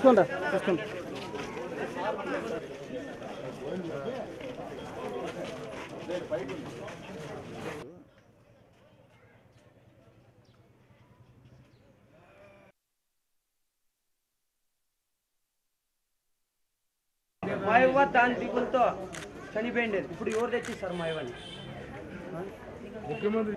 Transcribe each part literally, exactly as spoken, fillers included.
తీసుకోండి తీసుకోండి మాయవ్వ దాని దిగులతో చనిపోయింది. ఇప్పుడు ఎవరు తెచ్చిస్తారు మాయవ్వని? ముఖ్యమంత్రి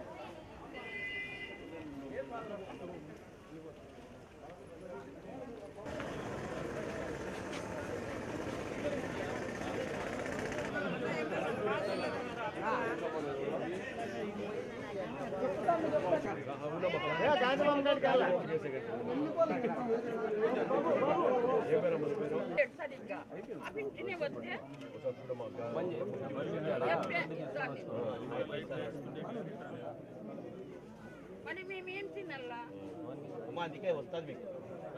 మరి మేమేం తినాలా? అందుకే వస్తుంది మీకు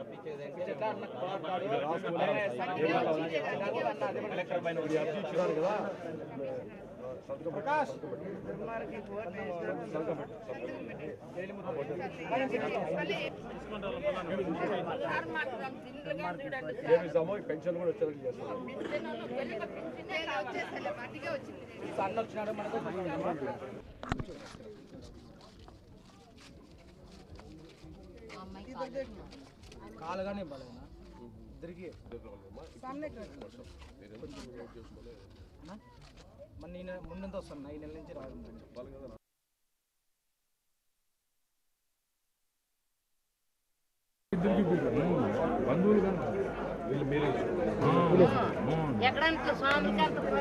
ప్రకాష్ ఏమిస్తామో పెన్షన్ కూడా వచ్చేది చేస్తాం. సన్న వచ్చినాడు మనకు కాలుగానే బాలేనా ఇద్దరికి మన ఈ నెల ముందంతా వస్తాను ఈ నెల నుంచి రాదు. బంధువులు కానీ వీళ్ళు మీరు ఎక్కడానికి స్వామి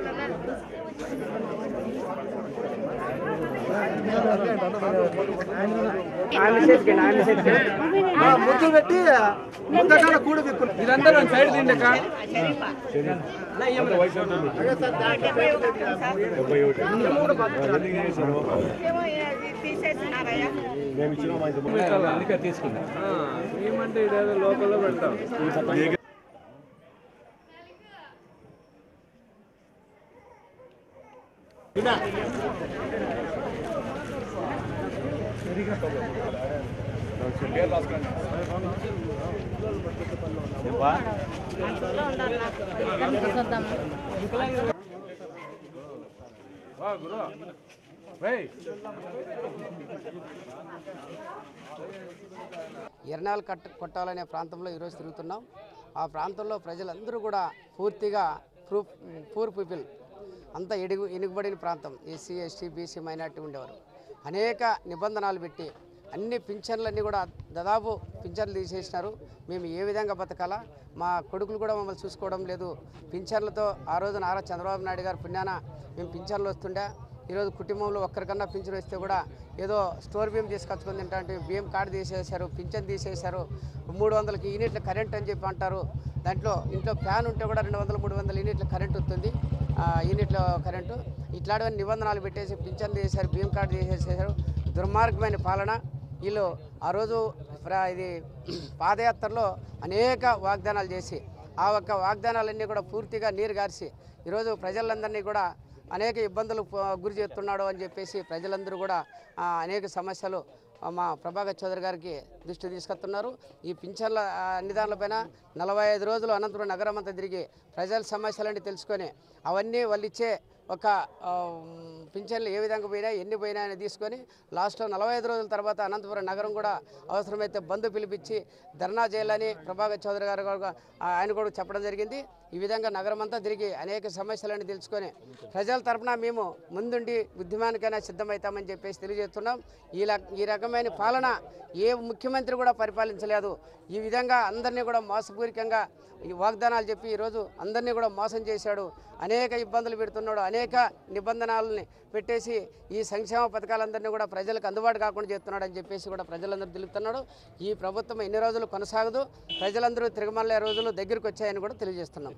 ముద్దు పెట్టి ముందకాల కూడ ఇదంతా సైడ్ తిండి అందుకే తీసుకున్నా ఏమంటే ఇదేదో లోకల్లో పెడతాం. ఎర్నాల్ కట్ కొట్టాలనే ప్రాంతంలో ఈరోజు తిరుగుతున్నాం. ఆ ప్రాంతంలో ప్రజలందరూ కూడా పూర్తిగా ప్రూఫ్ పూర్ పీపుల్ అంతా ఎడుగు ఎనుగుబడిన ప్రాంతం. ఎస్సీ ఎస్టీ బీసీ మైనార్టీ ఉండేవారు. అనేక నిబంధనలు పెట్టి అన్ని పింఛన్లన్నీ కూడా దాదాపు పింఛన్లు తీసేసినారు. మేము ఏ విధంగా బతకాలా? మా కొడుకులు కూడా మమ్మల్ని చూసుకోవడం లేదు. పింఛన్లతో ఆ రోజు నారా చంద్రబాబు నాయుడు గారు పుణ్యాన మేము పింఛన్లు వస్తుండే. ఈరోజు కుటుంబంలో ఒక్కరికన్నా పింఛన్ వస్తే కూడా ఏదో స్టోర్ బియ్యం తీసుకొచ్చుకొని తింటే బియ్యం కార్డు తీసేశారు, పింఛన్ తీసేశారు. మూడు వందలకి యూనిట్ల కరెంట్ అని చెప్పి అంటారు. దాంట్లో ఇంట్లో ఫ్యాన్ ఉంటే కూడా రెండు వందల మూడు వందల యూనిట్ల కరెంట్ వస్తుంది. యూనిట్ల కరెంటు ఇట్లాంటివన్నీ నిబంధనలు పెట్టేసి పింఛన్ తీసేశారు, బియ్యం కార్డు తీసేసారు. దుర్మార్గమైన పాలన. వీళ్ళు ఆ రోజు ఇది పాదయాత్రలో అనేక వాగ్దానాలు చేసి ఆ ఒక్క వాగ్దానాలన్నీ కూడా పూర్తిగా నీరు గార్చి ఈరోజు ప్రజలందరినీ కూడా అనేక ఇబ్బందులు గురి చేస్తున్నాడు అని చెప్పేసి ప్రజలందరూ కూడా అనేక సమస్యలు మా ప్రభాకర్ చౌదరి గారికి దృష్టి తీసుకొస్తున్నారు. ఈ పింఛన్ల నిదానాలపైన నలభై ఐదు రోజులు అనంతపురం నగరం అంతా తిరిగి ప్రజల సమస్యలన్నీ తెలుసుకొని అవన్నీ వాళ్ళు ఇచ్చే ఒక పింఛన్లు ఏ విధంగా పోయినా ఎన్ని పోయినా అని తీసుకొని లాస్ట్లో నలభై ఐదు రోజుల తర్వాత అనంతపురం నగరం కూడా అవసరమైతే బంద్ పిలిపించి ధర్నా చేయాలని ప్రభాకర్ చౌదరి గారు ఆయన కూడా చెప్పడం జరిగింది. ఈ విధంగా నగరం అంతా తిరిగి అనేక సమస్యలను తెలుసుకొని ప్రజల తరఫున మేము ముందుండి ఉద్యమానికైనా సిద్ధమవుతామని చెప్పేసి తెలియజేస్తున్నాం. ఈ ఈ రకమైన పాలన ఏ ముఖ్యమంత్రి కూడా పరిపాలించలేదు. ఈ విధంగా అందరినీ కూడా మోసపూరికంగా ఈ వాగ్దానాలు చెప్పి ఈరోజు అందరినీ కూడా మోసం చేశాడు. అనేక ఇబ్బందులు పెడుతున్నాడు. అనేక నిబంధనలని పెట్టేసి ఈ సంక్షేమ పథకాలందరినీ కూడా ప్రజలకు అందుబాటు కాకుండా చేస్తున్నాడు అని చెప్పేసి కూడా ప్రజలందరూ తెలుపుతున్నాడు. ఈ ప్రభుత్వం ఎన్ని రోజులు కొనసాగదు. ప్రజలందరూ తిరగమల్లే రోజులు దగ్గరికి వచ్చాయని కూడా తెలియజేస్తున్నాం.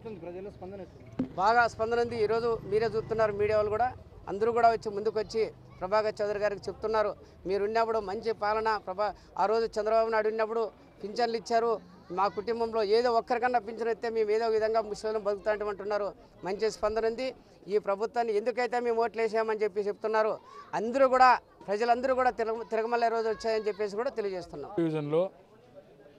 బాగా స్పందన ఉంది. ఈరోజు మీరే చూస్తున్నారు, మీడియా వాళ్ళు కూడా అందరూ కూడా వచ్చి ముందుకు వచ్చి ప్రభాకర్ చౌదరి గారికి చెప్తున్నారు, మీరు ఉన్నప్పుడు మంచి పాలన ప్రభా ఆ రోజు చంద్రబాబు నాయుడు ఉన్నప్పుడు పింఛన్లు ఇచ్చారు. మా కుటుంబంలో ఏదో ఒక్కరికన్నా పింఛన్ ఇస్తే మేము ఏదో విధంగా ముసలిం బతుకుతాంటామంటున్నారు. మంచి స్పందన ఉంది. ఈ ప్రభుత్వాన్ని ఎందుకైతే మేము ఓట్లు వేసామని చెప్పి చెప్తున్నారు. అందరూ కూడా ప్రజలందరూ కూడా తిరగ తిరగమల్లే రోజు వచ్చాయని చెప్పేసి కూడా తెలియజేస్తున్నాం. డివిజన్లో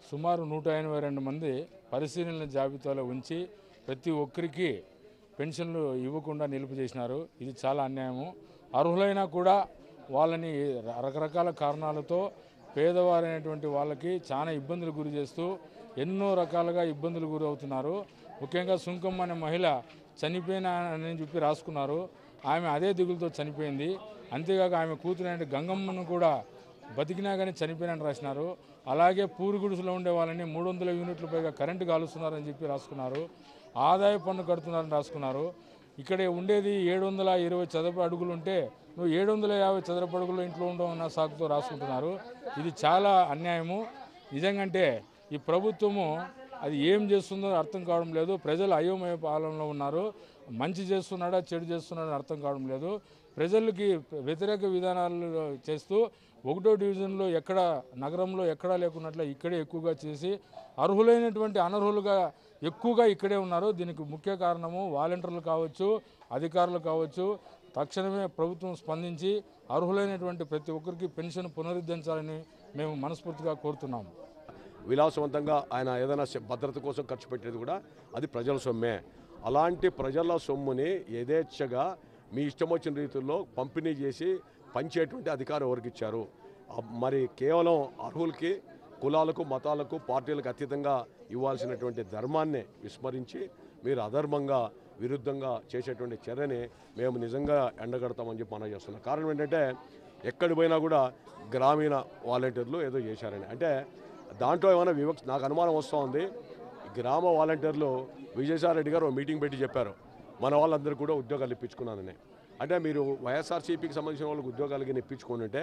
సుమారు నూట ఎనభై రెండు మంది పరిశీలన జాబితాలో ఉంచి ప్రతి ఒక్కరికి పెన్షన్లు ఇవ్వకుండా నిలుపు చేసినారు. ఇది చాలా అన్యాయము. అర్హులైనా కూడా వాళ్ళని రకరకాల కారణాలతో పేదవారైనటువంటి వాళ్ళకి చాలా ఇబ్బందులు గురి చేస్తూ ఎన్నో రకాలుగా ఇబ్బందులు గురి అవుతున్నారు. ముఖ్యంగా సుంకమ్మ అనే మహిళ చనిపోయినా అని చెప్పి రాసుకున్నారు. ఆమె అదే దిగులతో చనిపోయింది. అంతేగాక ఆమె కూతురైన గంగమ్మను కూడా బతికినా కానీ చనిపోయినని రాసినారు. అలాగే పూరుగుడుసులో ఉండే వాళ్ళని మూడు వందల యూనిట్ల పైగా కరెంటు కాలుస్తున్నారని చెప్పి రాసుకున్నారు. ఆదాయ పన్ను కడుతున్నారని రాసుకున్నారు. ఇక్కడ ఉండేది ఏడు వందల ఇరవై చదరపు అడుగులు ఉంటే నువ్వు ఏడు వందల యాభై చదరపు అడుగులు ఇంట్లో ఉండవన్న సాకుతో రాసుకుంటున్నారు. ఇది చాలా అన్యాయము. నిజంగంటే ఈ ప్రభుత్వము అది ఏం చేస్తుందో అర్థం కావడం లేదు. ప్రజలు అయోమయ పాలనలో ఉన్నారు. మంచి చేస్తున్నాడా చెడు చేస్తున్నాడా అర్థం కావడం లేదు. ప్రజలకి వ్యతిరేక విధానాలు చేస్తూ ఒకటో డివిజన్లో ఎక్కడ నగరంలో ఎక్కడా లేకున్నట్లే ఇక్కడే ఎక్కువగా చేసి అర్హులైనటువంటి అనర్హులుగా ఎక్కువగా ఇక్కడే ఉన్నారు. దీనికి ముఖ్య కారణము వాలంటీర్లు కావచ్చు, అధికారులు కావచ్చు. తక్షణమే ప్రభుత్వం స్పందించి అర్హులైనటువంటి ప్రతి ఒక్కరికి పెన్షన్ పునరుద్ధరించాలని మేము మనస్ఫూర్తిగా కోరుతున్నాము. విలాసవంతంగా ఆయన ఏదైనా భద్రత కోసం ఖర్చు పెట్టేది కూడా అది ప్రజల సొమ్మే. అలాంటి ప్రజల సొమ్ముని యథేచ్ఛగా మీ ఇష్టం వచ్చిన రీతుల్లో పంపిణీ చేసి పంచేటువంటి అధికారం ఎవరికి ఇచ్చారు? మరి కేవలం అర్హులకి కులాలకు మతాలకు పార్టీలకు అతీతంగా ఇవ్వాల్సినటువంటి ధర్మాన్ని విస్మరించి మీరు అధర్మంగా విరుద్ధంగా చేసేటువంటి చర్యని మేము నిజంగా ఎండగడతామని చెప్పి మనం చేస్తున్నాం. కారణం ఏంటంటే ఎక్కడి పోయినా కూడా గ్రామీణ వాలంటీర్లు ఏదో చేశారని అంటే దాంట్లో ఏమైనా వివక్ష నాకు అనుమానం వస్తూ ఉంది. గ్రామ వాలంటీర్లు విజయసాయిరెడ్డి గారు మీటింగ్ పెట్టి చెప్పారు మన వాళ్ళందరూ కూడా ఉద్యోగాలు ఇప్పించుకున్నానని. అంటే మీరు వైఎస్ఆర్సీపీకి సంబంధించిన వాళ్ళకి ఉద్యోగాలకి ఇప్పించుకుని ఉంటే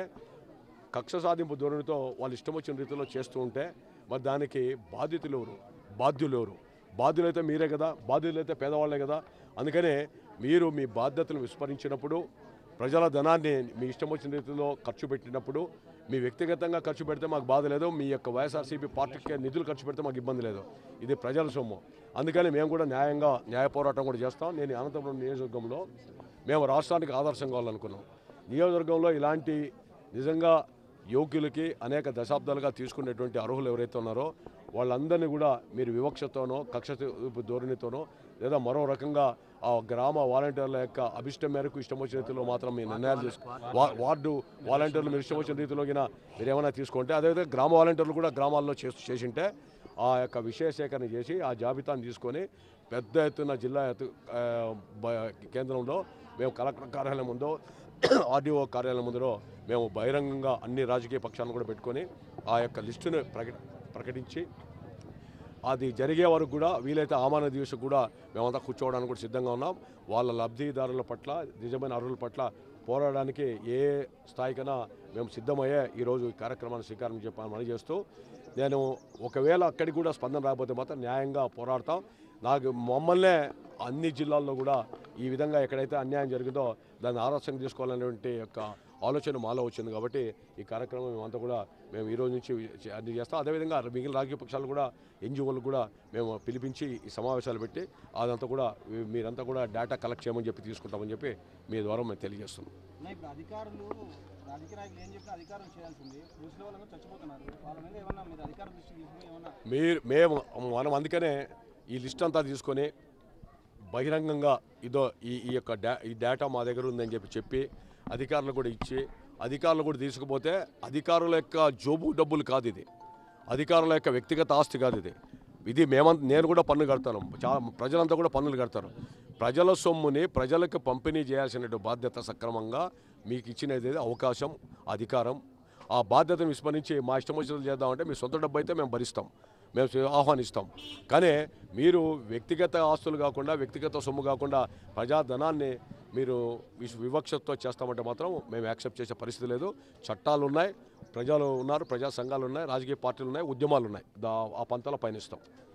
కక్ష సాధింపు ధోరణితో వాళ్ళు ఇష్టం వచ్చిన రీతిలో చేస్తూ ఉంటే మరి దానికి బాధ్యతలు ఎవరు? బాధ్యులు ఎవరు? బాధ్యులైతే మీరే కదా, బాధ్యులైతే పేదవాళ్ళే కదా. అందుకనే మీరు మీ బాధ్యతలు విస్మరించినప్పుడు ప్రజల ధనాన్ని మీ ఇష్టం వచ్చిన రీతిలో ఖర్చు పెట్టినప్పుడు మీ వ్యక్తిగతంగా ఖర్చు పెడితే మాకు బాధ లేదు, మీ యొక్క వైఎస్ఆర్సీపీ పార్టీకి నిధులు ఖర్చు పెడితే మాకు ఇబ్బంది లేదు. ఇది ప్రజల సొమ్ము. అందుకని మేము కూడా న్యాయంగా న్యాయ పోరాటం కూడా చేస్తాం. నేను అనంతపురం నియోజకవర్గంలో మేము రాష్ట్రానికి ఆదర్శం కావాలనుకున్నాం. నియోజకవర్గంలో ఇలాంటి నిజంగా యోగ్యులకి అనేక దశాబ్దాలుగా తీసుకునేటువంటి అర్హులు ఎవరైతే ఉన్నారో వాళ్ళందరినీ కూడా మీరు వివక్షతోనో కక్ష ధోరణితోనో లేదా మరో రకంగా ఆ గ్రామ వాలంటీర్ల యొక్క అభిష్టం మేరకు ఇష్టం వచ్చిన రీతిలో మాత్రం మీ నిర్ణయాలు తీసుకు వార్డు వాలంటీర్లు మీరు ఇష్టం వచ్చిన రీతిలో మీరు ఏమైనా తీసుకుంటే అదేవిధంగా గ్రామ వాలంటీర్లు కూడా గ్రామాల్లో చేసి చేసింటే ఆ యొక్క విషయ సేకరణ చేసి ఆ జాబితాను తీసుకొని పెద్ద ఎత్తున జిల్లా కేంద్రంలో మేము కలెక్టర్ కార్యాలయం ముందో ఆర్డీఓ కార్యాలయం ముందరో మేము బహిరంగంగా అన్ని రాజకీయ పక్షాలను కూడా పెట్టుకొని ఆ యొక్క లిస్టును ప్రకటి ప్రకటించి అది జరిగే వరకు కూడా వీలైతే ఆమాన దివసం కూడా మేమంతా కూర్చోవడానికి కూడా సిద్ధంగా ఉన్నాం. వాళ్ళ లబ్ధిదారుల పట్ల నిజమైన అర్హుల పట్ల పోరాడడానికి ఏ స్థాయికైనా మేము సిద్ధమయ్యే ఈరోజు ఈ కార్యక్రమాన్ని శ్రీకారం చెప్పాలని మనం చేస్తూ నేను ఒకవేళ అక్కడికి కూడా స్పందన రాకపోతే మాత్రం న్యాయంగా పోరాడతాం. నాకు మమ్మల్నే అన్ని జిల్లాల్లో కూడా ఈ విధంగా ఎక్కడైతే అన్యాయం జరిగిందో దాన్ని ఆదర్శంగా తీసుకోవాలనేటువంటి యొక్క ఆలోచన మాలో వచ్చింది. కాబట్టి ఈ కార్యక్రమం మేమంతా కూడా మేము ఈరోజు నుంచి అన్ని చేస్తాం. అదేవిధంగా మిగిలిన రాజకీయ పక్షాలు కూడా ఎన్జిఓలు కూడా మేము పిలిపించి ఈ సమావేశాలు పెట్టి అదంతా కూడా మీరంతా కూడా డేటా కలెక్ట్ చేయమని చెప్పి తీసుకుంటామని చెప్పి మీ ద్వారా మేము తెలియజేస్తున్నాం. ఇప్పుడు అధికారులు రాజకీయ నాయకులు ఏం చెప్పినా అధికారం చేయాల్సింది దృష్టిలో వాళ్ళు చచ్చిపోతున్నారు. వాళ్ళ మీద ఏమన్నా మీరు అధికారం దృష్టి తీసుకుని ఏమన్నా మీరు మేము మనం అందుకనే ఈ లిస్ట్ అంతా తీసుకొని బహిరంగంగా ఇదో ఈ ఈ యొక్క డా ఈ డేటా మా దగ్గర ఉందని చెప్పి చెప్పి అధికారులు కూడా ఇచ్చి అధికారులు కూడా తీసుకుపోతే అధికారుల యొక్క జోబు డబ్బులు కాదు ఇది, అధికారుల యొక్క వ్యక్తిగత ఆస్తి కాదు ఇది. ఇది మేమంత నేను కూడా పన్ను కడతాను, చాలా ప్రజలంతా కూడా పన్నులు కడతారు. ప్రజల సొమ్ముని ప్రజలకు పంపిణీ చేయాల్సిన బాధ్యత సక్రమంగా మీకు ఇచ్చినది అవకాశం అధికారం. ఆ బాధ్యతను విస్మరించి మా ఇష్టం వచ్చినట్లు చేద్దామంటే మీ సొంత డబ్బు అయితే మేము భరిస్తాం, మేము ఆహ్వానిస్తాం. కానీ మీరు వ్యక్తిగత ఆస్తులు కాకుండా వ్యక్తిగత సొమ్ము కాకుండా ప్రజాధనాన్ని మీరు వివక్షతో చేస్తామంటే మాత్రం మేము యాక్సెప్ట్ చేసే పరిస్థితి లేదు. చట్టాలు ఉన్నాయి, ప్రజలు ఉన్నారు, ప్రజా సంఘాలు ఉన్నాయి, రాజకీయ పార్టీలు ఉన్నాయి, ఉద్యమాలు ఉన్నాయి. ఆ పంతాలో పయనిస్తాం.